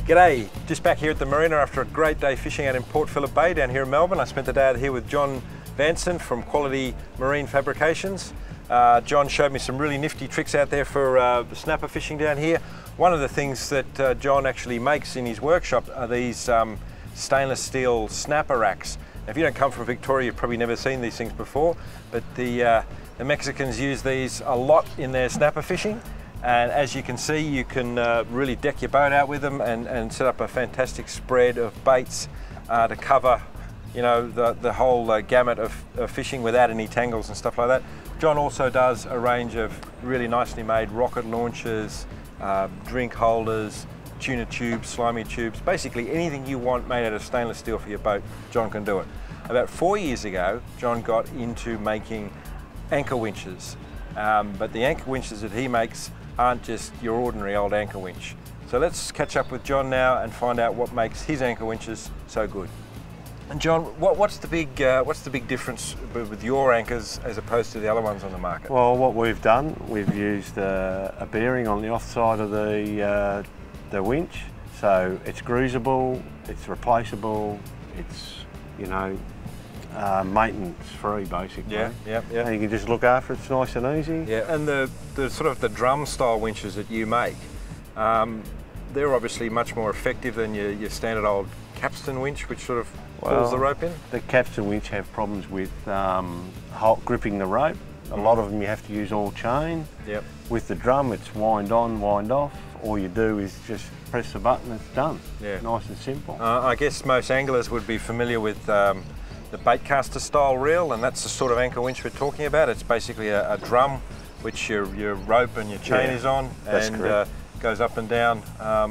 G'day, just back here at the marina after a great day fishing out in Port Phillip Bay down here in Melbourne. I spent the day out here with John Vanson from Quality Marine Fabrications. John showed me some really nifty tricks out there for snapper fishing down here. One of the things that John actually makes in his workshop are these stainless steel snapper racks. Now, if you don't come from Victoria, you've probably never seen these things before, but the Mexicans use these a lot in their snapper fishing. And as you can see, you can really deck your boat out with them and set up a fantastic spread of baits to cover, you know, the whole gamut of fishing without any tangles and stuff like that. John also does a range of really nicely made rocket launchers, drink holders, tuna tubes, slimy tubes, basically anything you want made out of stainless steel for your boat, John can do it. About 4 years ago, John got into making anchor winches, but the anchor winches that he makes aren't just your ordinary old anchor winch. So let's catch up with John now and find out what makes his anchor winches so good. And John, what's the big difference with your anchors as opposed to the other ones on the market? Well, what we've done, we've used a bearing on the offside of the winch, so it's greasable, it's replaceable, it's, you know, maintenance free basically. Yeah. And you can just look after it, it's nice and easy. Yeah, and the sort of the drum style winches that you make, they're obviously much more effective than your standard old capstan winch, which sort of pulls the rope in. The capstan winch have problems with gripping the rope. A lot of them you have to use all chain. Yep. With the drum, it's wind on, wind off. All you do is just press the button, it's done. Yeah. Nice and simple. I guess most anglers would be familiar with the baitcaster style reel, and that's the sort of anchor winch we're talking about. It's basically a drum which your rope and your chain is on, and goes up and down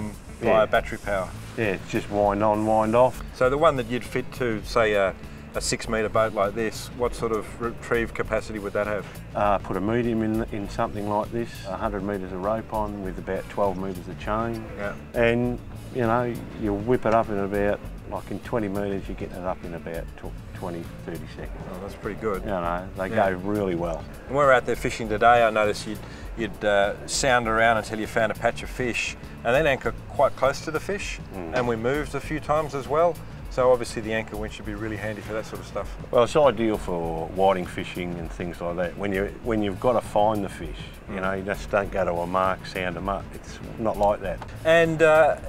via battery power. Yeah, it's just wind on, wind off. So the one that you'd fit to, say, a 6 metre boat like this, what sort of retrieve capacity would that have? Put a medium in something like this, 100 metres of rope on with about 12 metres of chain. Yeah. And, you know, you whip it up in about, like in 20 metres, you're getting it up in about 20, 30 seconds. Oh, that's pretty good. You know, they go really well. When we were out there fishing today, I noticed you'd sound around until you found a patch of fish and then anchor quite close to the fish, and we moved a few times as well. So obviously the anchor winch would be really handy for that sort of stuff. Well, it's ideal for whiting fishing and things like that. When you've got to find the fish, you know, you just don't go to a mark, sound them up. It's not like that. And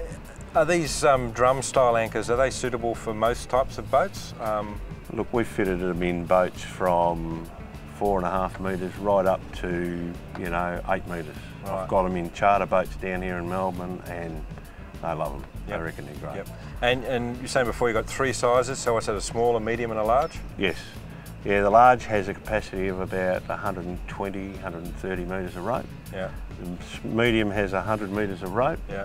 are these drum style anchors, are they suitable for most types of boats? Look, we've fitted them in boats from 4.5 metres right up to, you know, 8 metres. Right. I've got them in charter boats down here in Melbourne, and I love them. Yep. I reckon they're great. Yep. And you were saying before you got 3 sizes, so what's that, a small, a medium and a large? Yes. Yeah, the large has a capacity of about 120, 130 metres of rope. Yeah. The medium has 100 metres of rope. Yeah.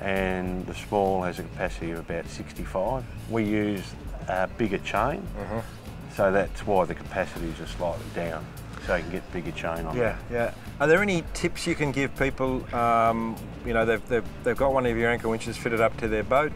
And the small has a capacity of about 65. We use a bigger chain, so that's why the capacities are slightly down, so you can get bigger chain on. Yeah. Are there any tips you can give people? You know, they've got one of your anchor winches fitted up to their boat.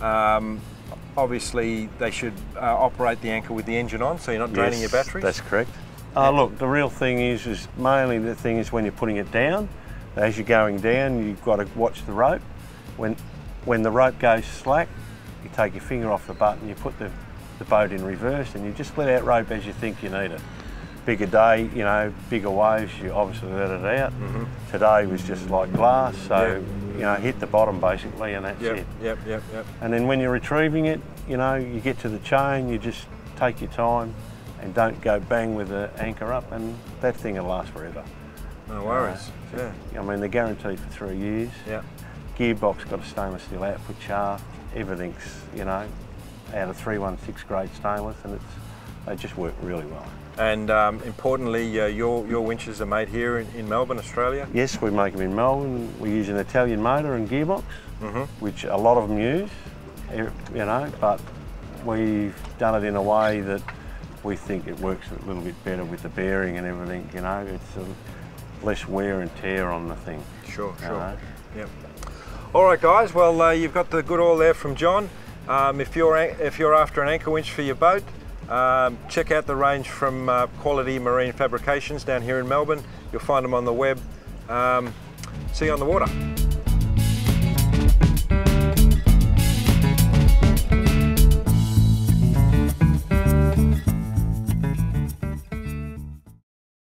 Obviously, they should operate the anchor with the engine on, so you're not draining your batteries. That's correct. Look, the real thing is mainly the thing is when you're putting it down. As you're going down, you've got to watch the rope. When the rope goes slack, you take your finger off the button, you put the boat in reverse, and you just let out rope as you think you need it. Bigger day, you know, bigger waves, you obviously let it out. Today was just like glass, so you know, hit the bottom basically, and that's it. Yep. And then when you're retrieving it, you know, you get to the chain, you just take your time and don't go bang with the anchor up, and that thing will last forever. No worries. I mean, they're guaranteed for 3 years. Yeah. Gearbox got a stainless steel output shaft. Everything's, you know, out of 316 grade stainless, and they just work really well. And importantly, your winches are made here in Melbourne, Australia? Yes, we make them in Melbourne. We use an Italian motor and gearbox, which a lot of them use, you know, but we've done it in a way that we think it works a little bit better with the bearing and everything, you know. It's less wear and tear on the thing. Sure. Yep. All right, guys. Well, you've got the good oil there from John. If you're after an anchor winch for your boat, check out the range from Quality Marine Fabrications down here in Melbourne. You'll find them on the web. See you on the water.